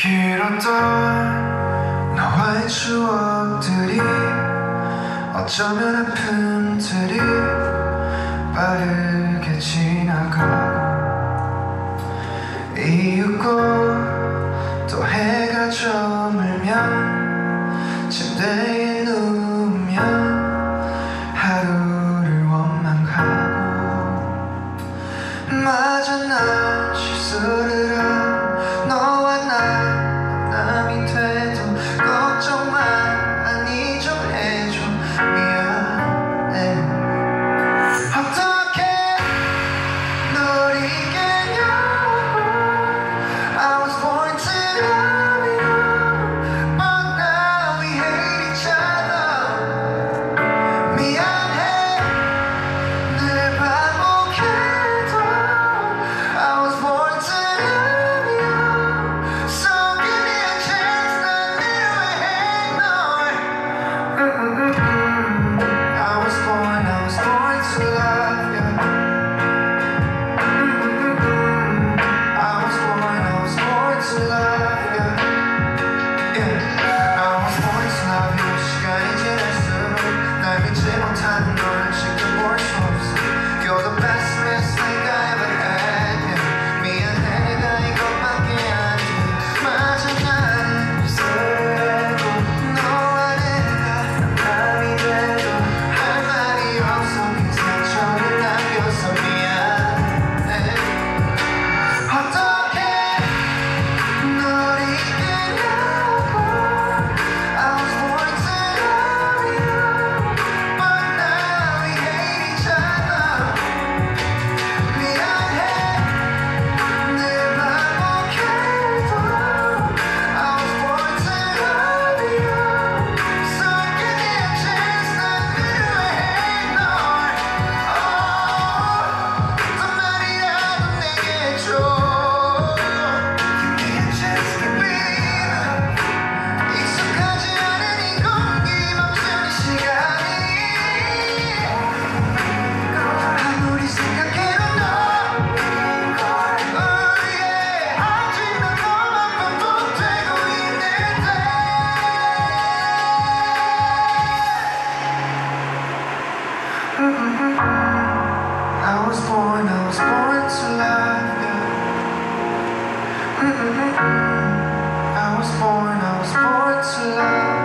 길었던 나와의 추억들이 어쩌면 아픔들이 빠르게 지나가고 이윽고 또 해가 저물면 침대에 누우면 하루를 원망하고 마저 난 실수를 한 너와 나 남이 돼도 걱정 많이 좀 해줘 미안해 어떻게 널 잊겠냐고 I was born to love you but now we hate each other 미안해 늘 반복해도 I was born to love you so give me a chance 난 이루해 널 I was born to love you I was born to love you yeah. I was born to love you 시간이 지날수록 날 믿지 못하는 널 지켜볼 수 없어 You're the best mistake I ever had yeah. 미안해 내가 이것밖에 안 돼 맞아 나는 실수해도 너와 내가 남이 돼도 할 말이 없어 그 상처를 남겨서 미안해 어떻게 널 잊겠냐고 I was born to love you but now we hate each other 미안해 늘 반복해도 I was born to love you so give me a chance 난 이루해 널 어떤 말이라도 내게 줘 Give me a chance baby 익숙하지 않은 이 공기 멈춘 시간이 아무리 생각해도 너 하지만 너만 반복되고 있는데 I was born to love you I was born to love